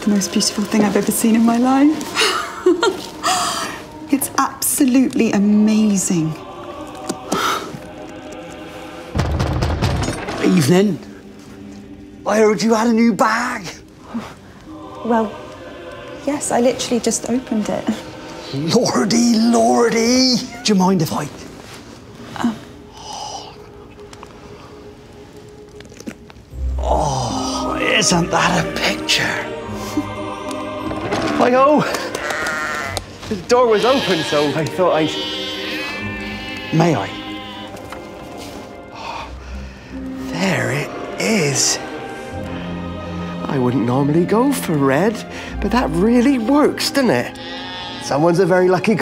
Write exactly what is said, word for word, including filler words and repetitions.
the most beautiful thing I've ever seen in my life. It's absolutely amazing. Evening. I heard you had a new bag. Well, yes, I literally just opened it. Lordy, lordy. Do you mind if I... Um. Oh, isn't that a picture? Hi-ho. The door was open, so I thought I'd... May I? Oh, there it is. I wouldn't normally go for red, but that really works, doesn't it? Someone's a very lucky